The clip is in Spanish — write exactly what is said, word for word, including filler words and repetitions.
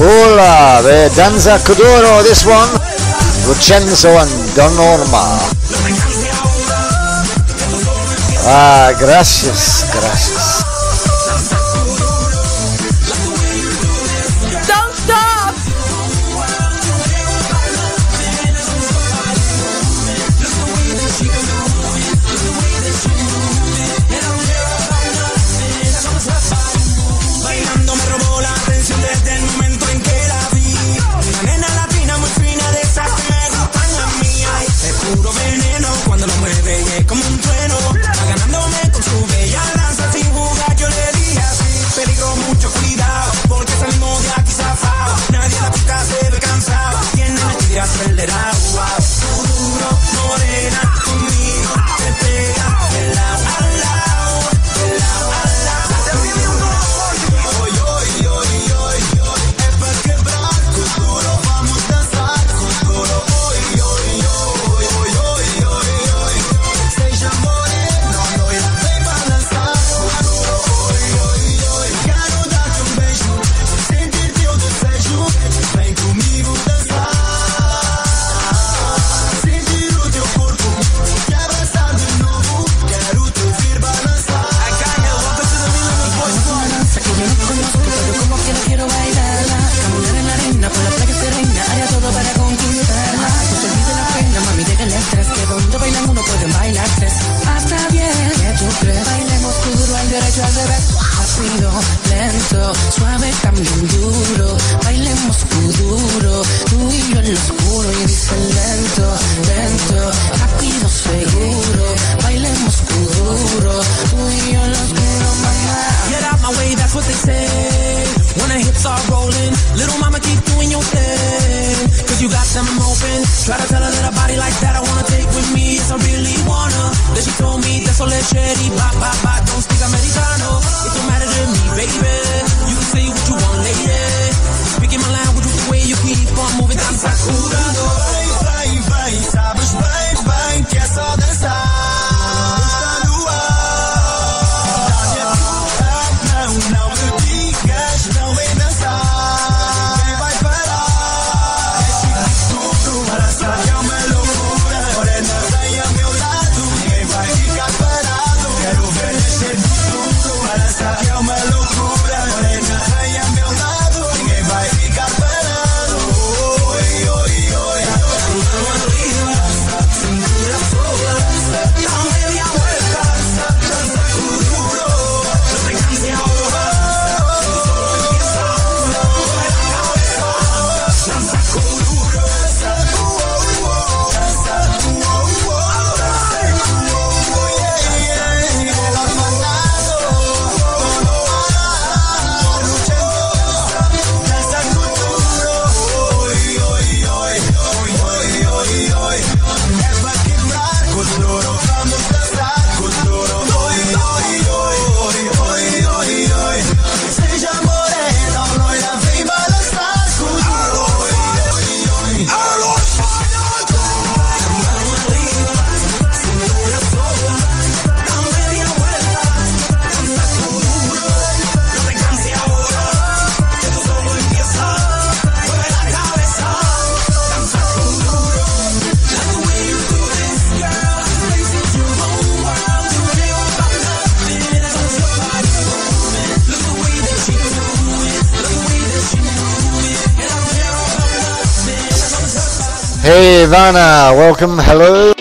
Hola, de Danza Kuduro, this one, Lucenzo and Don Norma. Ah, gracias, gracias. Don't stop. Bailando me robó la atención desde el momento en que la vi. Una nena latina muy fina de esas que me gustan a mí. Ay, es puro veneno cuando lo mueve y es como un trueno. Va ganándome con su bella danza sin jugar. Yo le dije así, peligro, mucho cuidado, porque salimos de aquí zafado. Nadie en la pista se ve cansado. Tiene la tira acelerada. Wow. Duro, morena, conmigo te pega de lado a lado, de lado a lado. Hoy, hoy, hoy, hoy, hoy es para quebrar Kuduro, vamos a dançar Kuduro. Hoy, hoy, hoy, hoy, hoy, hoy, hoy. Seja morena, loira, vem balançar Kuduro. Hoy, hoy, hoy. Quero dar-te um beijo, sentir teu desejo. Vem comigo dançar, sentir o teu corpo, te abraçar de novo. Quero te ouvir balançar. I got you, welcome to the Millennium Boys Club. Sé que yo no conozco, pero como quiero, quiero bailarla. Caminar en la arena, por la playa se reina, haría todo para conquistarla. No se olvide la pena, mami, deja el estrés, que donde bailan uno pueden bailar tres. Hasta bien, ¿qué tú crees? Bailemos Kuduro al derecho, al revés. Rápido, lento, suave, también duro. Bailemos Kuduro, tú y yo en lo oscuro. Y dice lento, lento, rápido, seguro. Bailemos Kuduro, tú y yo en lo oscuro, mamá. Get out my way, that's what they say. When the hips are rolling, little mama keep doing your thing. Cause you got them open. Try to tell her that a body like that I wanna take with me. Yes, I really wanna. Then she told me that's all that shady. Bop, bop, bop, don't speak americano. It don't matter to me, baby. You can say what you want, lady. Speaking my language with the way you keep on moving. Dança Kuduro. Vai, vai, vai, sabes bem, bem que é só dançar. Está no ar. Não, não me digas, não vem dançar. Quem vai parar? É tudo, balança que é uma loucura. Morena, vem ao meu lado, ninguém vai ficar parado. Quero ver descer tudo, balança que é uma loucura. Morena, vem ao meu lado, ninguém vai ficar parado. Oi, oi, oi. Cintura sola, dá meia vuelta, dança Kuduro. No te canses ahora. Danza Kuduro, danza, uh, uh, uh, danza, uh, uh, uh, uh, uh, yeah, yeah. El apagado, todo ar, luchando, danza Kuduro. Oi, oi, oi, oi, oi, oi, oi. É pra quebrar Kuduro, vamos dançar Kuduro. Oi, oi, oi, oi, oi, oi. Seja morena ou loira, vem balançar Kuduro. Oi, oi, oi. Cintura sola, dá meia vuelta, danza Kuduro. No te canses ahora, que esto solo empieza. Mueve la cabeza, danza Kuduro. Like the way you do this, girl, this is your own world. You care about nothing, don't your body moving. Look the way that she do it, look the way that she move it. And I don't care about nothing, that's on her body. Hey Ivana, welcome, hello.